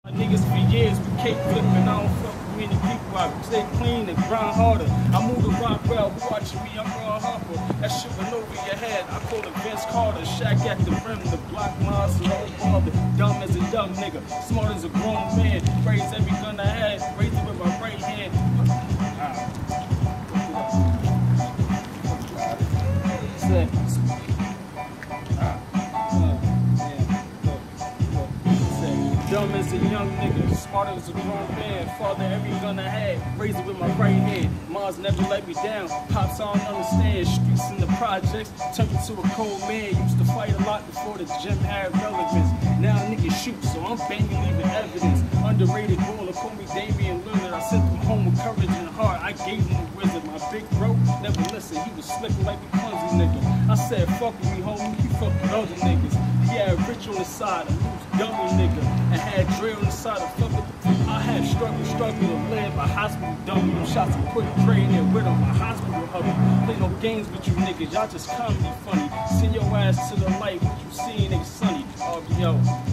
Niggas for years, we cake flipping, I don't fuck with many people, I stay clean and grind harder. I move the rock well, who watching me, I'm Ron Harper. That shit went over your head, I call it Vince Carter. Shaq at the rim, the block miles, no bother. Dumb as a young nigga, smart as a grown man. Raise every gun I had, raise it with my right hand. Dumb as a young nigga, smart as a grown man. Father every gun I had, raised it with my right hand. Moms never let me down, pops I don't understand. Streets in the projects, turned into a cold man. Used to fight a lot before the gym had relevance. Now niggas shoot, so I'm banging leaving evidence. Underrated baller, call me Damian Lillard. I sent him home with courage and heart, I gave him a wizard. My big bro never listened, he was slipping like a clumsy nigga. I said fuck with me homie, he fuck with other niggas. He had rich on the side, a loose dummy nigga, and had Dre on the side of fuck with the I had struggle to live, a hospital dummy. Them shots to put Dre in there with him, a hospital hubby. Play no games with you niggas, y'all just comedy funny. Send your ass to the light, what you seeing ain't sunny. Oh, yo.